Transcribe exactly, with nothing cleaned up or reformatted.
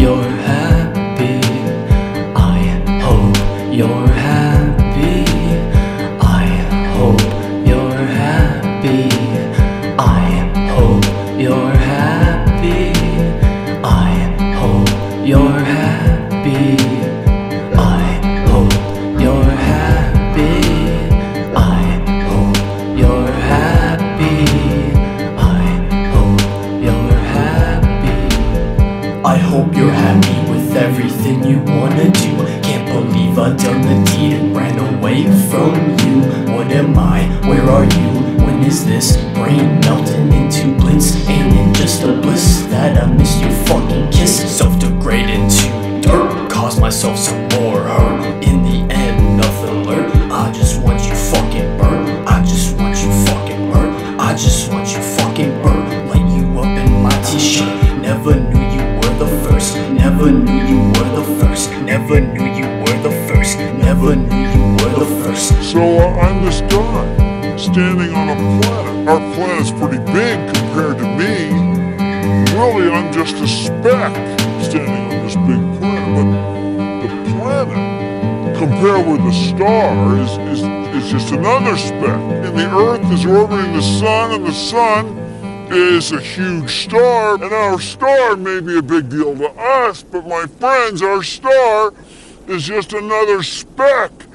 you're happy. I hope you're happy. I hope you're happy. I hope you're happy. I hope you're happy. I hope you're happy. I hope you're happy. I hope you're happy. I hope you're happy with everything you wanna do. Can't believe I done the deed and ran away from you. What am I? Where are you? When is this? Brain melting into blitz. Ain't it just a bliss that I missed your fucking kiss? Self-degrade into dirt, cause myself some more hurt. In the end, nothing learned. I just want you fucking burnt. I just want you fucking burnt. I just want you fucking burnt. Light you up in my t-shirt. Never knew you were the first. Never knew you were the first. Never knew you were the first. Never knew you were the first. So uh, I'm this guy, standing on a planet. Our planet's pretty big compared to me. Really, I'm just a speck standing on this big planet. But the planet, compared with the star, is, is, is just another speck. And the Earth is orbiting the sun, and the sun is a huge star. And our star may be a big deal to us, but my friends, our star is just another speck